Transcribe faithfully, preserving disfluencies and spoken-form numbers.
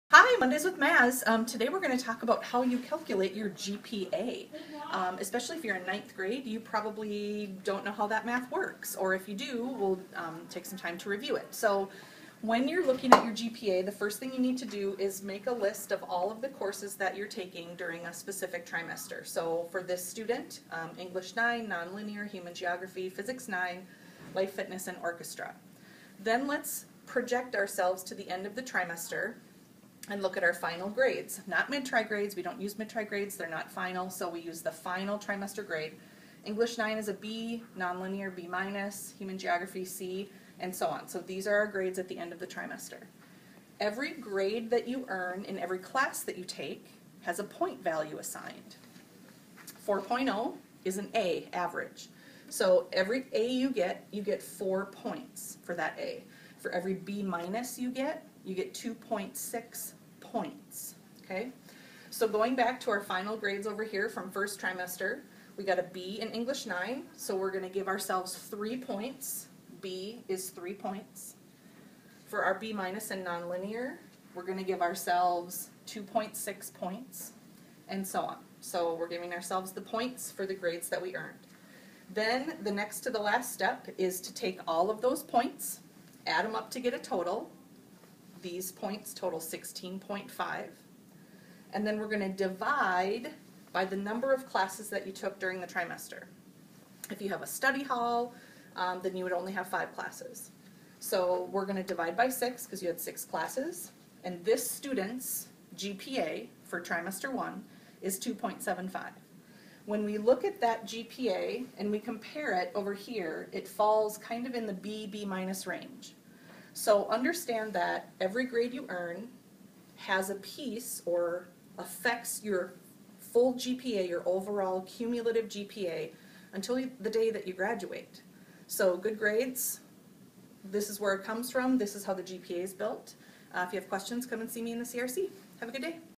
Hi, Mondays with Maz. Um, today we're going to talk about how you calculate your G P A. Um, especially if you're in ninth grade, you probably don't know how that math works, or if you do, we'll um, take some time to review it. So when you're looking at your G P A, the first thing you need to do is make a list of all of the courses that you're taking during a specific trimester. So for this student, um, English nine, Nonlinear, Human Geography, Physics nine, Life Fitness, and Orchestra. Then let's project ourselves to the end of the trimester and look at our final grades. Not mid-tri grades, we don't use mid-tri grades, they're not final, so we use the final trimester grade. English nine is a B, Nonlinear B minus, Human Geography C, and so on. So these are our grades at the end of the trimester. Every grade that you earn in every class that you take has a point value assigned. four point oh is an A, average. So every A you get, you get four points for that A. For every B minus you get, you get two point six points, okay? So going back to our final grades over here from first trimester, we got a B in English nine, so we're gonna give ourselves three points. B is three points. For our B minus in Nonlinear, we're gonna give ourselves two point six points, and so on. So we're giving ourselves the points for the grades that we earned. Then the next to the last step is to take all of those points, add them up to get a total. These points total sixteen point five. And then we're going to divide by the number of classes that you took during the trimester. If you have a study hall, um, then you would only have five classes. So we're going to divide by six because you had six classes. And this student's G P A for trimester one is two point seven five. When we look at that G P A and we compare it over here, it falls kind of in the B, B minus range. So understand that every grade you earn has a piece or affects your full G P A, your overall cumulative G P A, until you, the day that you graduate. So good grades, this is where it comes from, this is how the G P A is built. Uh, if you have questions, come and see me in the C R C. Have a good day.